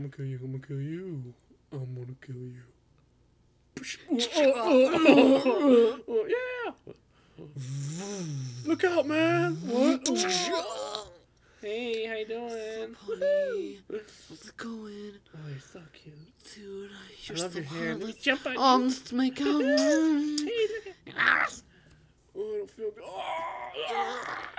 gonna kill you. I'm gonna kill you. I'm gonna kill you. Yeah. Look out, man. What? Hey, how you doing? Honey, how's it going? Oh, you're so cute. Dude, you're I love so your hair. Let me harmless. jump on you. Let's make out. Hey, look at. Oh, I don't feel good. Oh.